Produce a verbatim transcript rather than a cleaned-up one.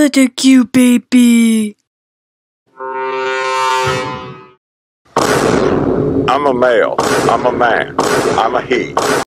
What a cute baby. I'm a male. I'm a man. I'm a he.